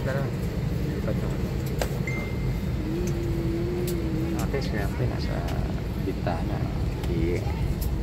ano. Lipad yung ano. Ate, swerte nasa bintana. Yeah.